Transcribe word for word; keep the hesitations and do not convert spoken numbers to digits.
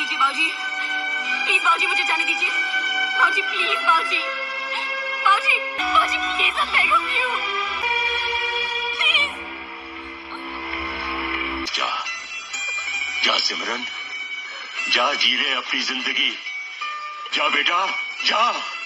दीजिए बाबूजी, प्लीज बाबूजी मुझे जाने दीजिए। बाबूजी प्लीज, बाबूजी बाबूजी बाबूजी please, I beg of you, please. जा जा सिमरन, जा जी ले अपनी जिंदगी, जा बेटा जा।